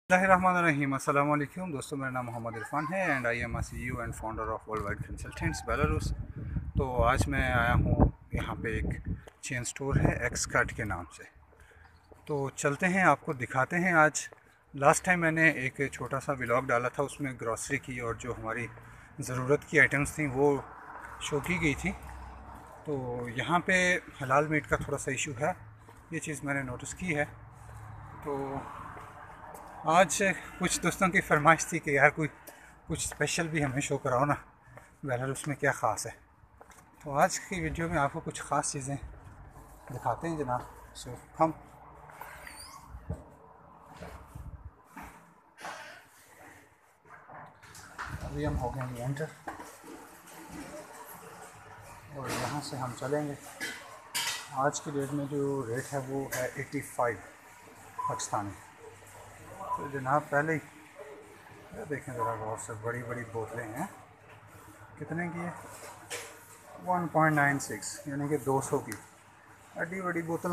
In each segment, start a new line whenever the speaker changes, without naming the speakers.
बिस्मिल्लाहिर्रहमानिर्रहीम। अस्सलाम वालेकुम दोस्तों, मेरा नाम मोहम्मद इरफान है and I am a CEO and founder of world wide consultants Belarus. तो आज मैं आया हूँ यहाँ पे एक चेन स्टोर है एक्स कट के नाम से। तो चलते हैं, आपको दिखाते हैं। आज लास्ट टाइम मैंने एक छोटा सा व्लॉग डाला था, उसमें ग्रॉसरी की और जो हमारी ज़रूरत की आइटम्स थी वो शो की गई थी। तो यहाँ पे हलाल मीट का थोड़ा सा इशू है, ये चीज़ मैंने नोटिस की है। तो आज कुछ दोस्तों की फरमाइश थी कि यार कोई कुछ स्पेशल भी हमें शो कराओ ना, बेलारूस में क्या ख़ास है। तो आज की वीडियो में आपको कुछ ख़ास चीज़ें दिखाते हैं जनाब। सो हम अभी हो गए हैं एंटर और यहाँ से हम चलेंगे। आज की डेट में जो रेट है वो है 85 पाकिस्तानी। तो जनाब पहले ही देखें ज़रा गौर से, बड़ी बड़ी बोतलें हैं। कितने की है? 1.96 यानी कि 200 की। बड़ी बड़ी बोतल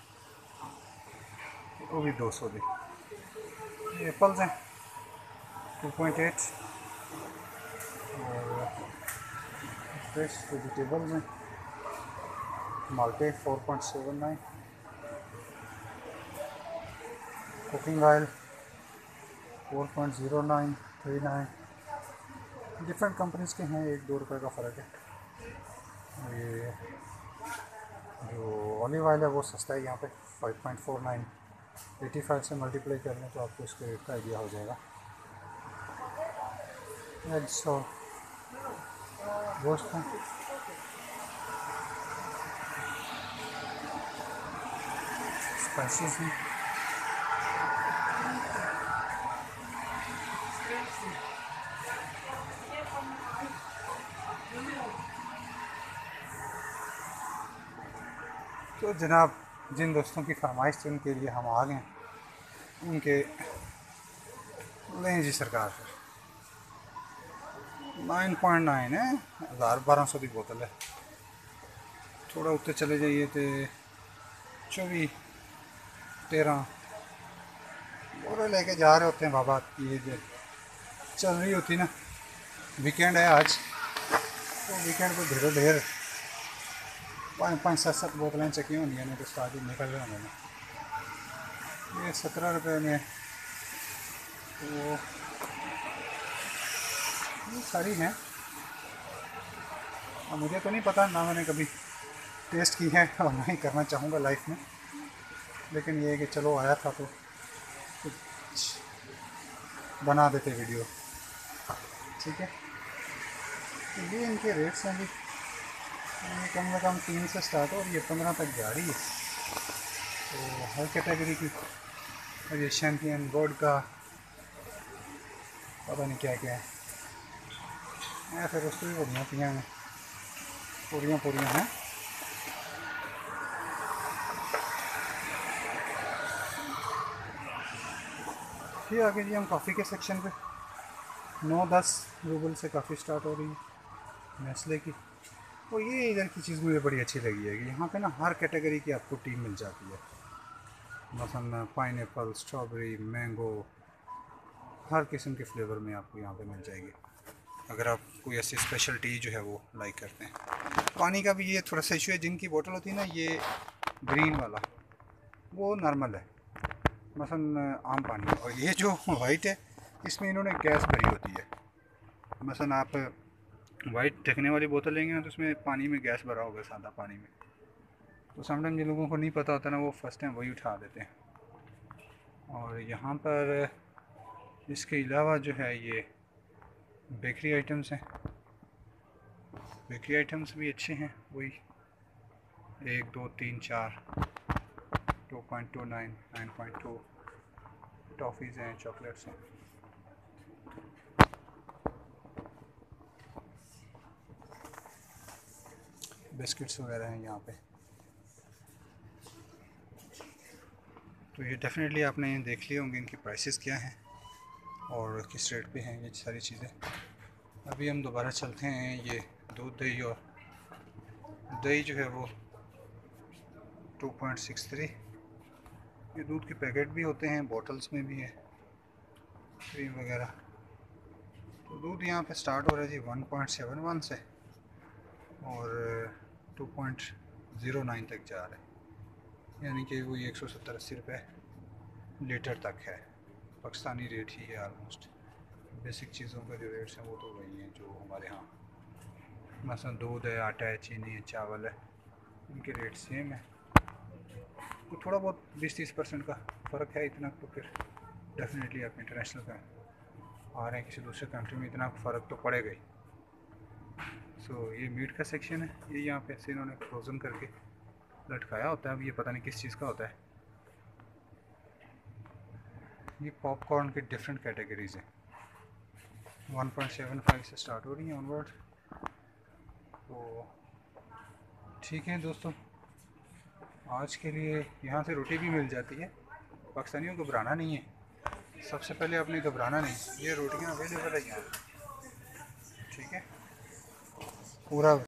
वो भी 200 की। एप्पल्स हैं 2.8 और फ्रेश वेजिटेबल्स हैं माल्टे 4.79, कुकिंग ऑयल 4.0939। डिफरेंट कंपनीज़ के हैं, 1-2 रुपए का फ़र्क है। ये जो ऑलिव ऑयल है वो सस्ता है यहाँ पे 5.49। 85 से मल्टीप्लाई कर लें तो आपको इसके रेट का आइडिया हो जाएगा। एग्स और गोश्त हैं स्पाइसेस हैं। तो जनाब जिन दोस्तों की फरमाइश थी उनके लिए हम आ गए। उनके लें जी सरकार फिर 9.9 है, 1200 की बोतल है। थोड़ा उत्ते चले जाइए तो 24-13 बोरे लेके जा रहे होते हैं बाबा। ये जो चल रही होती ना, वीकेंड है आज, तो वीकेंड को ढेरों ढेर 5-5 7-7 बोतलें चकी होंगी नहीं तो स्टार्ट ही निकल रहे होंगे ना। ये 17 रुपये में। तो ये सारी हैं। और मुझे तो नहीं पता, ना मैंने कभी टेस्ट की है और नहीं करना चाहूँगा लाइफ में, लेकिन ये है कि चलो आया था तो कुछ बना देते वीडियो। ठीक है, तो ये इनके रेट्स हैं भी। ये कम से कम 3 से स्टार्ट हो और ये 15 तक जा रही है। तो हर कैटेगरी की, और ये शैम्पियन बोर्ड का पता नहीं क्या क्या है। फिर उसको भी बढ़िया पियाँ हैं, पूरियाँ हैं। फिर आगे जी हम कॉफ़ी के सेक्शन पे 9-10 रूबल से काफ़ी स्टार्ट हो रही है नेस्ले की। और ये इधर की चीज़ मुझे बड़ी अच्छी लगी है कि यहाँ पे ना हर कैटेगरी की आपको टी मिल जाती है। मसलन पाइनएप्पल, स्ट्रॉबेरी, मैंगो, हर किस्म के फ्लेवर में आपको यहाँ पे मिल जाएगी, अगर आप कोई ऐसी स्पेशल टी जो है वो लाइक करते हैं। पानी का भी ये थोड़ा सा इशू है, जिनकी बोतल होती है ना ये ग्रीन वाला वो नॉर्मल है, मसलन आम पानी। और ये जो वाइट है इसमें इन्होंने गैस भरी होती है। मसलन आप वाइट ढकने वाली बोतल लेंगे ना तो उसमें पानी में गैस भरा होगा, सादा पानी में। तो समटाइम जिन लोगों को नहीं पता होता ना वो फर्स्ट टाइम वही उठा देते हैं। और यहाँ पर इसके अलावा जो है ये बेकरी आइटम्स हैं। बेकरी आइटम्स भी अच्छे हैं, वही 1 2 3 4 2.29 9.2 टॉफ़ीज़ हैं, चॉकलेट्स हैं। बिस्किट्स वगैरह हैं यहाँ पे। तो ये डेफिनेटली आपने देख लिए होंगे इनकी प्राइसेस क्या हैं और किस रेट पे हैं ये सारी चीज़ें। अभी हम दोबारा चलते हैं। ये दूध दही, और दही जो है वो 2.63। ये दूध के पैकेट भी होते हैं, बॉटल्स में भी है। क्रीम वगैरह। तो दूध यहाँ पे स्टार्ट हो रहा है जी 1.71 से और 2.09 तक जा रहा है, यानी कि वही 170-80 रुपये लीटर तक है। पाकिस्तानी रेट ही है ऑलमोस्ट। बेसिक चीज़ों का जो रेट्स हैं वो तो वही हैं जो हमारे यहाँ, मसलन दूध है, आटा है, चीनी है, चावल है, इनके रेट सेम है। तो थोड़ा बहुत 20-30% का फ़र्क है, इतना तो फिर डेफिनेटली आप इंटरनेशनल का आ रहे हैं किसी दूसरे कंट्री में, इतना फ़र्क तो पड़ेगा ही। सो ये मीट का सेक्शन है, ये यहाँ पे ऐसे इन्होंने फ्रोज़न करके लटकाया होता है। अब ये पता नहीं किस चीज़ का होता है। ये पॉपकॉर्न के डिफरेंट कैटेगरीज़ हैं, 1.75 से स्टार्ट हो रही हैं ऑनवर्ड। तो ठीक है दोस्तों, आज के लिए यहाँ से रोटी भी मिल जाती है। पाकिस्तानियों को घबराना नहीं है, सबसे पहले आपने घबराना नहीं, ये रोटियाँ अवेलेबल है यहाँ, ठीक है। पूरा